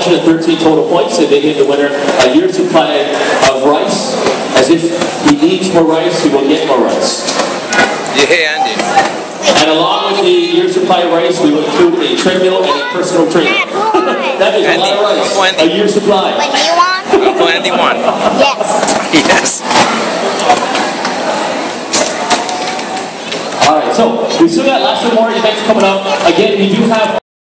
question and 13 total points, and they give the winner a year's supply of rice. As if he needs more rice, he will get more rice. Yeah, Andy. And along with the year's supply of rice, we will include a treadmill and a personal trainer. That is a lot of rice. A year's supply. When you want? Uncle Andy won. Yes. Yes. Alright, so we still got lots of more events coming up. Again, we do have